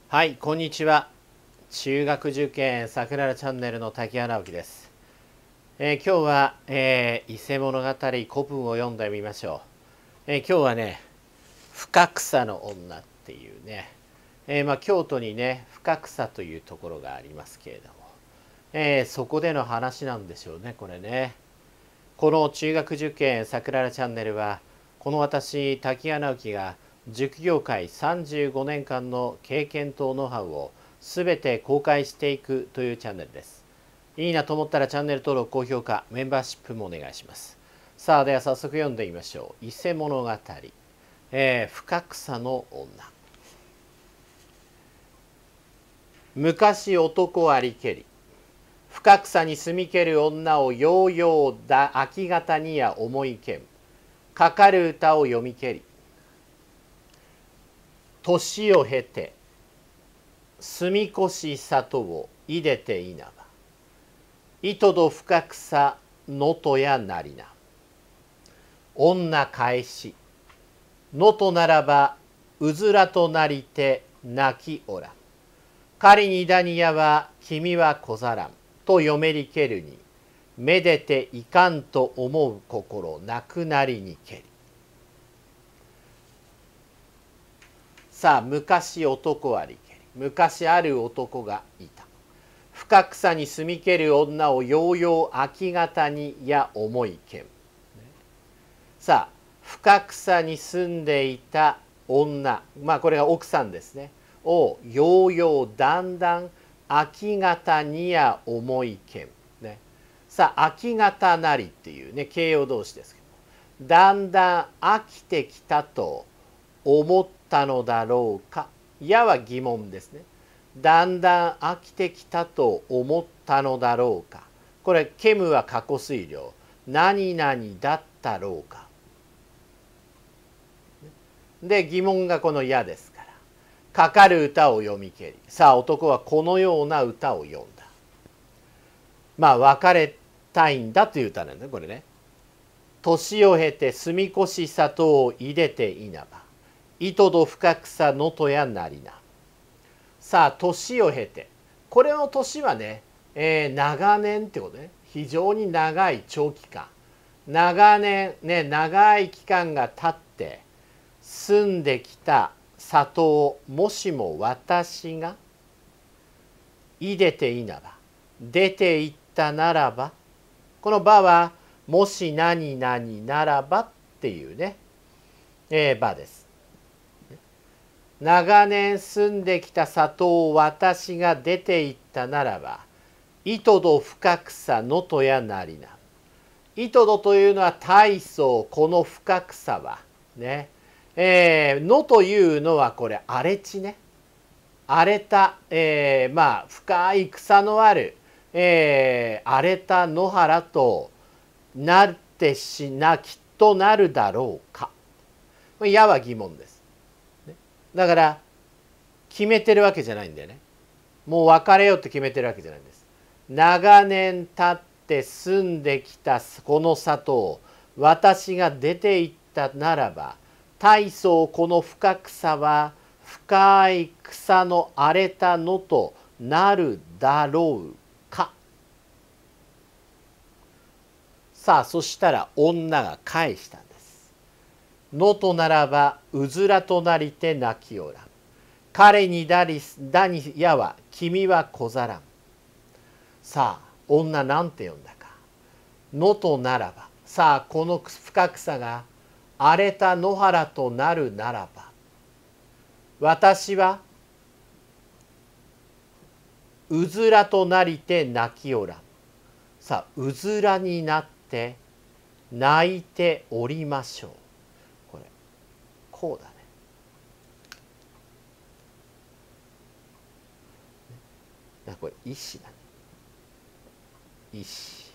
はい、こんにちは。中学受験さくららチャンネルの滝原直樹です。今日は、伊勢物語古文を読んでみましょう。今日はね、深草の女っていうね、京都にね、深草というところがありますけれども、そこでの話なんでしょうね、これね。この中学受験さくららチャンネルは、この私、滝原直樹が塾業界35年間の経験とノウハウをすべて公開していくというチャンネルです。いいなと思ったらチャンネル登録、高評価、メンバーシップもお願いします。さあ、では早速読んでみましょう。伊勢物語、深草の女。昔男ありけり、深草に住みける女をようようだ秋方にや思いけん。かかる歌を読みけり。年を経て住み越し里をいでていなば。いとど深草のとやなりな。女返し。のとならばうずらとなりて泣きおらん。仮にだにやは君はこざらん。とよめりけるに。めでていかんと思う心なくなりにけり。さあ、昔男ありけり。昔ある男がいた。深草に住みける女をようよう秋方にや思いけん。さあ、深草に住んでいた女、これが奥さんですね。をようようだんだん秋方にや思いけん。ね、さあ、秋方なりっていうね、形容動詞ですけど、だんだん飽きてきたと思ったのだろうか。やは疑問ですね。だんだん飽きてきたと思ったのだろうか。これ、ケムは過去推量。何々だったろうか。で、疑問がこのやですから。かかる歌を読みけり。さあ、男はこのような歌を読んだ。別れたいんだという歌なんだね、これね。年を経て住み越し里を入れていなば。いとど深草のとやなりな。さあ、年を経て。これの年はね、長年ってことね。非常に長い長期間。長年、ね、長い期間が経って住んできた里をもしも私がいでていなば、出て行ったならば、この場はもし何々ならばっていうね、場です。長年住んできた里を私が出て行ったならば、いとど深草のとやなりな。いとどというのは大層この深草はね、のというのはこれ荒れ地ね。荒れた、深い草のある、荒れた野原となってきっとなるだろうか。やは疑問です。だから決めてるわけじゃないんだよね。もう別れようって決めてるわけじゃないんです。長年経って住んできたこの里を私が出て行ったならば、大層この深草は深い草の荒れたのとなるだろうか。さあ、そしたら女が返したんです。のとならばうずらとなりて泣きおらん。彼にだにやは君はこざらん。さあ、女なんて呼んだか。のとならば。さあ、この深草が荒れた野原となるならば、私はうずらとなりて泣きおらん。さあ、うずらになって泣いておりましょう。これこうだね。これ石だね。石。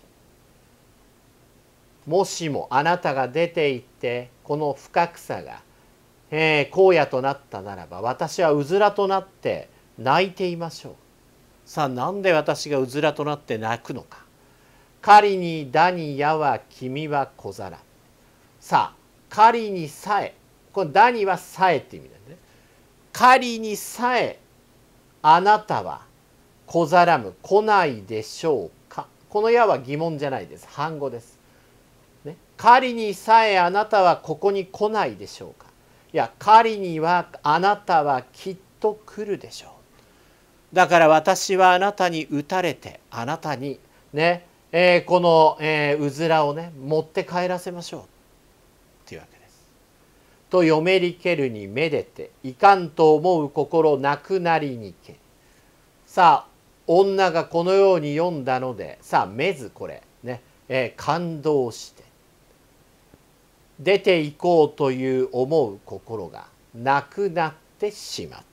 もしもあなたが出て行ってこの深草が、荒野となったならば、私はうずらとなって泣いていましょう。さあ、なんで私がうずらとなって泣くのか。仮にだにやは君はこざらん。さあ、仮にさえ、これだにはさえって意味だね。仮にさえあなたは来ざらむ来ないでしょうか。このやは疑問じゃないです。反語です。ね、仮にさえあなたはここに来ないでしょうか。いや、仮にはあなたはきっと来るでしょう。だから私はあなたに打たれてあなたにね、この、うずらをね持って帰らせましょうっていうわけです。とよめりけるにめでていかんと思う心なくなりにけ。さあ女がこのように読んだので、さあめずこれね、感動して出ていこうという思う心がなくなってしまった。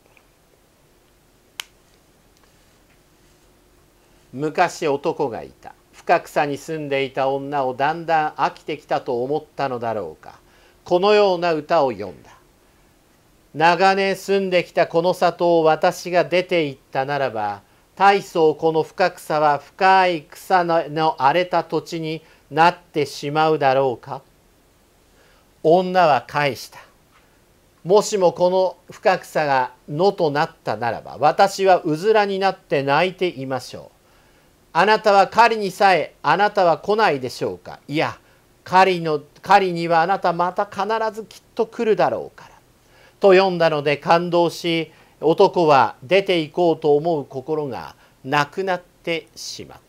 昔男がいた。深草に住んでいた女をだんだん飽きてきたと思ったのだろうか、このような歌を詠んだ。長年住んできたこの里を私が出て行ったならば、大層この深草は深い草の荒れた土地になってしまうだろうか。女は返した。もしもこの深草が野となったならば、私はうずらになって泣いていましょう。あなたは狩りにさえあなたは来ないでしょうか。いや、狩りにはあなたまた必ずきっと来るだろうから。と読んだので感動し、男は出て行こうと思う心がなくなってしまった。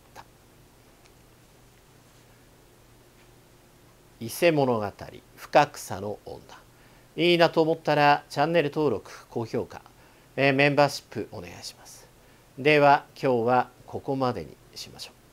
伊勢物語深草の女。いいなと思ったらチャンネル登録高評価、メンバーシップお願いします。では今日はここまでにしましょう。